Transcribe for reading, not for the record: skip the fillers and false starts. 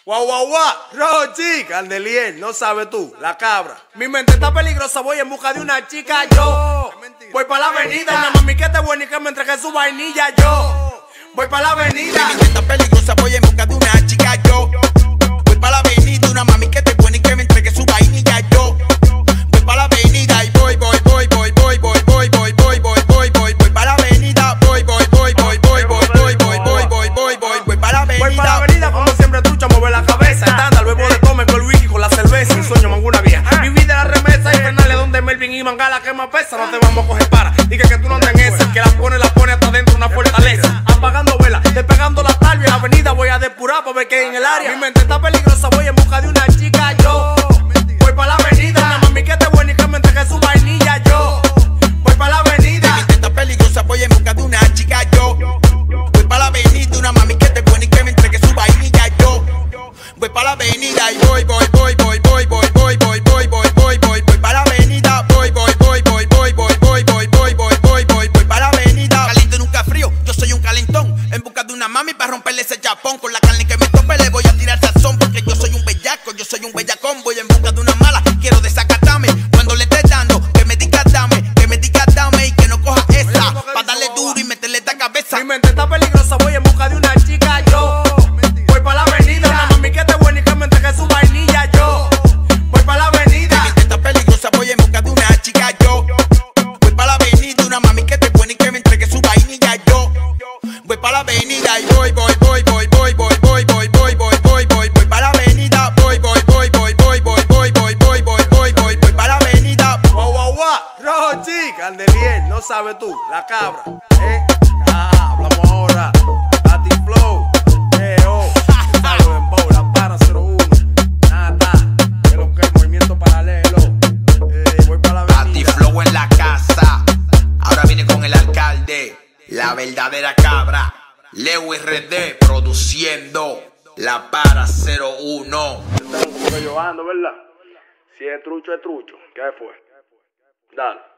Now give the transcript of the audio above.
Guau, guau, guau, Rojo Chica, Candelier, no sabes tú, la cabra. Mi mente está peligrosa, voy en busca de una chica, yo. Voy pa' la avenida, una mami que esté buena y que me entregue su vainilla, yo. Voy pa' la avenida. Mi mente está peligrosa, voy en busca de una chica, yo. Voy pa' la avenida, una mami que esté buena y que me entregue su vainilla, yo. Voy pa' la avenida y voy pa' la avenida, voy pa' la avenida. Voy pa' la avenida como siempre trucha, mover la cabeza. Estándar, luego de comer con el whisky, con la cerveza. Mi sueño, mango una vieja. Mi vida la remesa y penales donde Melvin y Mangala que más pesa. No te vamos a coger para. Diga que tú no andas en esa. Que la pone hasta dentro una fortaleza. Apagando velas, despegando la talvia. La avenida voy a depurar para ver qué hay en el área. Mi mente está peligrosa, voy en busca de una chica, yo. Voy pa' la avenida, una mami que esté buena y que me entregue su vainilla, yo. Voy pa' la avenida. Mi mente está peligrosa, voy en busca de una chica, yo. Voy pa' la avenida, una mami que esté buena y que me entregue su vainilla, yo. Voy pa' la avenida y voy pa' la avenida, voy pa' la avenida. Caliente nunca frío, yo soy un calentón. En busca de una mami para romperle ese chapón. Con la carne que me tope le voy a tirar sazón. Porque yo soy un bellaco, yo soy un bellacón. Voy en busca de una mala, quiero desacatarme. Cuando le estés dando, que me digas dame y que no coja esa. Pa' darle duro y meterle esta cabeza. Mi mente está peligrosa, voy en busca de una chica, yo. Voy pa' la avenida, una mami que esté buena y que me entregue su vainilla, yo. Voy pa' la avenida. Mi mente está peligrosa, voy en busca de una chica, yo. Voy pa' la avenida, una mami que esté buena y que me entregue su vainilla, yo. Voy pa' la avenida y voy pa' la avenida, voy pa' la avenida. Guau, guau, guau, Rojo Chica, Candelier, no sabes tú, la cabra, hablamos ahora, Pati Flow, Salud en Bow, la para 01, nada, que lo que el movimiento paralelo, voy para la Pati avenida. Flow en la casa, ahora viene con el alcalde, la verdadera cabra. Lewis RD produciendo la para 01. Están como que yo ando, ¿verdad? Si es trucho, ¿qué fue? Dale.